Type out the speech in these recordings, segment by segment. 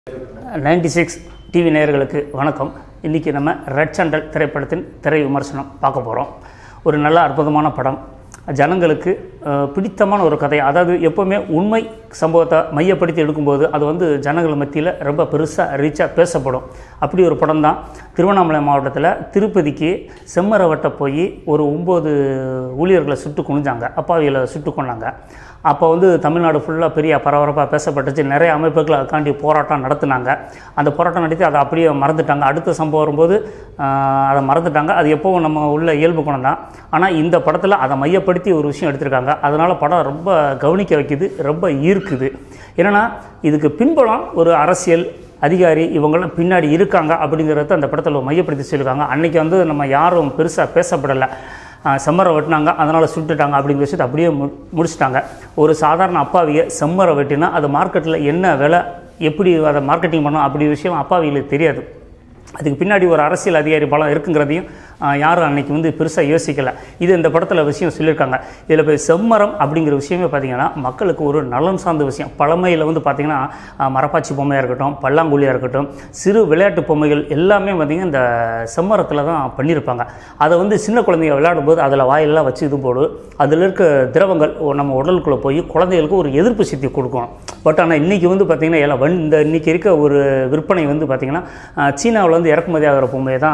96 TV நேயர்களுக்கு வணக்கம். இன்றைக்கி நம்ம ரெட் சாண்டல் திரைப்படத்தின் திரை விமர்சனம் பார்க்க போகிறோம். ஒரு நல்ல அற்புதமான படம், ஜனங்களுக்கு பிடித்தமான ஒரு கதை. அதாவது எப்போவுமே உண்மை சம்பவத்தை மையப்படுத்தி எடுக்கும்போது அது ஜனங்கள் மத்தியில் ரொம்ப பெருசாக ரீச்சாக பேசப்படும். அப்படி ஒரு படம் தான். திருவண்ணாமலை மாவட்டத்தில் திருப்பதிக்கு செம்மரவட்டை போய் ஒரு 9 ஊழியர்களை சுட்டு கொண்டாங்க, அப்பாவிகளை சுட்டு கொண்டாங்க. அப்போ தமிழ்நாடு ஃபுல்லாக பெரிய பரபரப்பாக பேசப்பட்டுச்சு. நிறைய அமைப்புகளை அதுக்காண்டி போராட்டம் நடத்துனாங்க. அந்த போராட்டம் நடத்தி அதை அப்படியே மறந்துட்டாங்க. அடுத்த சம்பவம் வரும்போது அதை மறந்துட்டாங்க. அது எப்போவும் நம்ம உள்ள இயல்பு குணம் தான். ஆனால் இந்த படத்தில் அதை மையப்படுத்தி ஒரு விஷயம் எடுத்திருக்காங்க. அதனால் படம் ரொம்ப கவனிக்க வைக்குது, ரொம்ப ஈர்க்குது. ஏன்னா இதுக்கு பின்புலம் ஒரு அரசியல் அதிகாரி இவங்களாம் பின்னாடி இருக்காங்க அப்படிங்கிறத அந்த படத்தில் மையப்படுத்தி சொல்லியிருக்காங்க. அன்றைக்கி நம்ம யாரும் பெருசாக பேசப்படலை. செம்மரை வெட்டினாங்க, அதனால் சுட்டுட்டாங்க அப்படிங்கிற விஷயத்தை அப்படியே முடிச்சிட்டாங்க. ஒரு சாதாரண அப்பாவியை செம்மரை வெட்டினா அது மார்க்கெட்டில் என்ன விலை, எப்படி அதை மார்க்கெட்டிங் பண்ணணும் அப்படி விஷயம் அப்பாவிகளுக்கு தெரியாது. அதுக்கு பின்னாடி ஒரு அரசியல் அதிகாரி பலம் இருக்குங்கிறதையும் யாரும் அன்றைக்கி பெருசாக யோசிக்கலை. இது இந்த படத்தில் விஷயம் சொல்லியிருக்காங்க. இதில் போய் செம்மரம் அப்படிங்கிற விஷயமே பார்த்திங்கன்னா மக்களுக்கு ஒரு நலன் சார்ந்த விஷயம். பழமையில் பார்த்திங்கன்னா மரப்பாச்சி பொம்மையாக இருக்கட்டும், பல்லாங்குழியாக இருக்கட்டும், சிறு விளையாட்டு பொம்மைகள் எல்லாமே பார்த்திங்கன்னா இந்த செம்மரத்தில் தான் பண்ணியிருப்பாங்க. அதை சின்ன குழந்தைங்க விளையாடும்போது அதில் வாயெல்லாம் வச்சு இது போடு, அதில் இருக்க திரவங்கள் நம்ம உடலுக்குள்ளே போய் குழந்தைகளுக்கு ஒரு எதிர்ப்பு சக்தி கொடுக்கும். பட் ஆனால் இன்றைக்கி பார்த்திங்கன்னா எல்லாம் இன்றைக்கி இருக்க ஒரு விற்பனை பார்த்திங்கன்னா சீனாவில் இறக்குமதி ஆகிற பொம்மையை தான்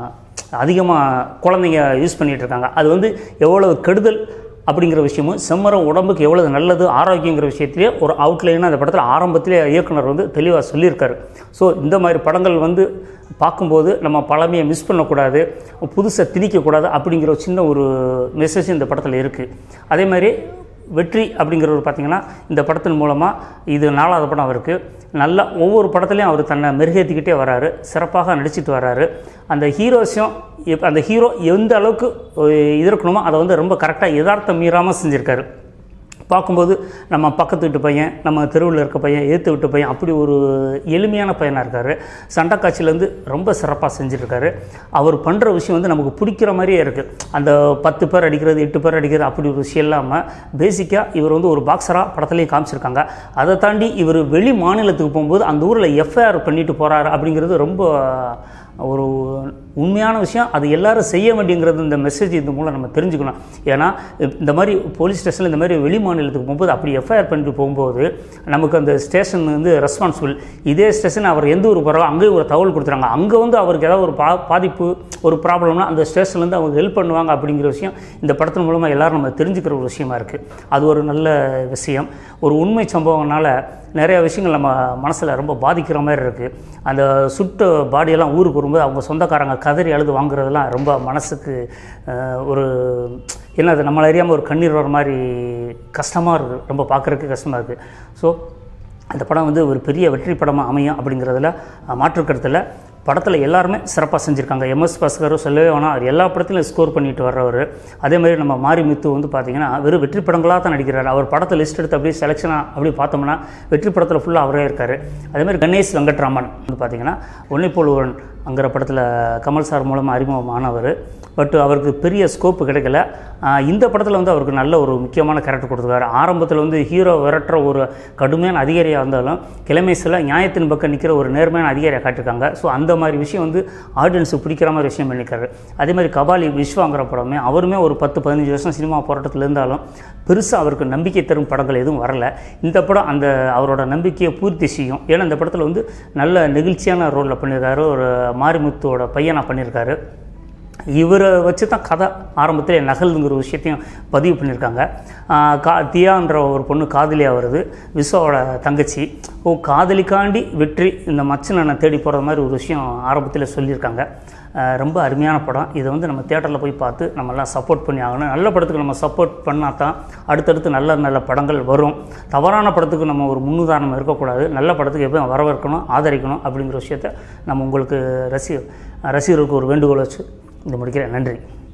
அதிகமாக குழந்தைங்க யூஸ் பண்ணிகிட்டு இருக்காங்க. அது எவ்வளவு கெடுதல் அப்படிங்கிற விஷயமும் செம்மரம் உடம்புக்கு எவ்வளவு நல்லது ஆரோக்கியங்கிற விஷயத்திலே ஒரு அவுட்லைனாக அந்த படத்தில் ஆரம்பத்திலே இயக்குனர் தெளிவாக சொல்லியிருக்காரு. ஸோ இந்த மாதிரி படங்கள் பார்க்கும்போது நம்ம பழமையை மிஸ் பண்ணக்கூடாது, புதுசாக திணிக்கக்கூடாது அப்படிங்கிற ஒரு சின்ன ஒரு மெசேஜ் இந்த படத்தில் இருக்குது. அதே மாதிரி வெற்றி அப்படிங்கிறவர் பார்த்திங்கன்னா இந்த படத்தின் மூலமாக இது 4வது படம் அவருக்கு. நல்லா ஒவ்வொரு படத்துலையும் அவர் தன்னை மெருகேற்றிக்கிட்டே வராரு, சிறப்பாக நடிச்சிட்டு வர்றாரு. அந்த ஹீரோஸும் அந்த ஹீரோ எந்த அளவுக்கு இருக்கணுமோ அதை ரொம்ப கரெக்டாக யதார்த்தம் மீறாமல் செஞ்சுருக்காரு. பார்க்கும்போது நம்ம பக்கத்து வீட்டு பையன், நம்ம தெருவில் இருக்க பையன், ஏற்று விட்டு பையன், அப்படி ஒரு எளிமையான பையனாக இருக்கார். சண்டை காட்சியிலேருந்து ரொம்ப சிறப்பாக செஞ்சுருக்காரு. அவர் பண்ணுற விஷயம் நமக்கு பிடிக்கிற மாதிரியே இருக்குது. அந்த 10 பேர் அடிக்கிறது, 8 பேர் அடிக்கிறது அப்படி ஒரு விஷயம் இல்லாமல் பேசிக்காக இவர் ஒரு பாக்ஸராக படத்துலையும் காமிச்சிருக்காங்க. அதை தாண்டி இவர் வெளி மாநிலத்துக்கு போகும்போது அந்த ஊரில் எஃப்ஐஆர் பண்ணிட்டு போகிறாரு அப்படிங்கிறது ரொம்ப ஒரு உண்மையான விஷயம். அது எல்லோரும் செய்ய வேண்டியங்கிறது இந்த மெசேஜ் இந்த மூலம் நம்ம தெரிஞ்சுக்கணும். ஏன்னா இந்த மாதிரி போலீஸ் ஸ்டேஷனில் இந்த மாதிரி வெளி மாநிலத்துக்கு போகும்போது அப்படி எஃப்ஐஆர் பண்ணிட்டு போகும்போது நமக்கு அந்த ஸ்டேஷன் ரெஸ்பான்சிபிள். இதே ஸ்டேஷன் அவர் எந்த ஊருக்கு போகிறாரோ அங்கேயும் ஒரு தகவல் கொடுத்துறாங்க. அங்கே அவருக்கு ஏதாவது ஒரு பாதிப்பு, ஒரு ப்ராப்ளம்னா அந்த ஸ்டேஷன்லேருந்து அவங்க ஹெல்ப் பண்ணுவாங்க அப்படிங்கிற விஷயம் இந்த படத்தின் மூலமாக எல்லோரும் நம்ம தெரிஞ்சுக்கிற ஒரு விஷயமா இருக்குது. அது ஒரு நல்ல விஷயம். ஒரு உண்மை சம்பவங்களால் நிறையா விஷயங்கள் நம்ம மனசில் ரொம்ப பாதிக்கிற மாதிரி இருக்குது. அந்த சுட்ட பாடியெல்லாம் ஊருக்கு வரும்போது அவங்க சொந்தக்காரங்க கதறி அழுது வாங்குறதெல்லாம் ரொம்ப மனசுக்கு ஒரு என்னது நம்மளை அறியாமல் ஒரு கண்ணீர் வர மாதிரி கஷ்டமாக இருக்குது, ரொம்ப பார்க்குறதுக்கு கஷ்டமாக இருக்குது. ஸோ அந்த படம் ஒரு பெரிய வெற்றி படமாக அமையும் அப்படிங்கிறதுல மாற்றுக்கருத்தில் படத்தில் எல்லாருமே சிறப்பாக செஞ்சுருக்காங்க. எம்எஸ் பாஸ்கரும் சொல்லவே வேணாம், அவர் எல்லா படத்துலையும் ஸ்கோர் பண்ணிட்டு வர்றவர். அதேமாதிரி நம்ம மாரிமுத்து பார்த்திங்கன்னா வெறும் வெற்றி படங்களாக தான் நடிக்கிறார். அவர் படத்தை லிஸ்ட் எடுத்து அப்படியே செலெக்ஷனாக அப்படி பார்த்தோம்னா வெற்றி படத்தில் ஃபுல்லாக அவரே இருக்கார். அதேமாதிரி கணேஷ் வெங்கட்ராமன் பார்த்திங்கன்னா ஒன்னை போல் ஒருவன் அங்கிற படத்தில் கமல் சார் மூலமாக அறிமுகமானவர். பட் அவருக்கு பெரிய ஸ்கோப்பு கிடைக்கல. இந்த படத்தில் அவருக்கு நல்ல ஒரு முக்கியமான கேரக்டர் கொடுத்துருக்காரு. ஆரம்பத்தில் ஹீரோ விரட்டுற ஒரு கடுமையான அதிகாரியாக இருந்தாலும் கிளைமேக்ஸில் நியாயத்தின் பக்கம் நிற்கிற ஒரு நேர்மையான அதிகாரியாக காட்டியிருக்காங்க. ஸோ அந்த மாதிரி விஷயம் ஆடியன்ஸுக்கு பிடிக்கிற மாதிரி விஷயம் பண்ணியிருக்காரு. அதே மாதிரி கபாலி விஸ்வாங்கிற படமே அவருமே ஒரு 10-15 வருஷம் சினிமா போராட்டத்தில் இருந்தாலும் பெருசாக அவருக்கு நம்பிக்கை தரும் படங்கள் எதுவும் வரலை. இந்த படம் அந்த அவரோட நம்பிக்கையை பூர்த்தி செய்யும். ஏன்னா இந்த படத்தில் நல்ல நெகிழ்ச்சியான ரோலில் பண்ணியிருக்காரு. ஒரு மாரிமுத்தோட பையனாக பண்ணியிருக்காரு. இவரை வச்சு தான் கதை ஆரம்பத்திலே நகல்ங்கிற விஷயத்தையும் பதிவு பண்ணியிருக்காங்க. தியான்ற ஒரு பொண்ணு காதலியாக வருது, விஸ்வாவோட தங்கச்சி. காதலிக்காண்டி வெற்றி இந்த மச்சனை தேடி போகிற மாதிரி ஒரு விஷயம் ஆரம்பத்தில் சொல்லியிருக்காங்க. ரொம்ப அருமையான படம். இதை நம்ம தியேட்டரில் போய் பார்த்து நம்மளாம் சப்போர்ட் பண்ணி ஆகணும். நல்ல படத்துக்கு நம்ம சப்போர்ட் பண்ணால் தான் அடுத்தடுத்து நல்ல நல்ல படங்கள் வரும். தவறான படத்துக்கு நம்ம ஒரு முன்னுதாரணம் இருக்கக்கூடாது. நல்ல படத்துக்கு எப்போயும் வரவேற்கணும், ஆதரிக்கணும் அப்படிங்கிற விஷயத்தை நம்ம உங்களுக்கு ரசிகர்களுக்கு ஒரு வேண்டுகோள் வச்சு இதை முடிக்கிறேன். நன்றி.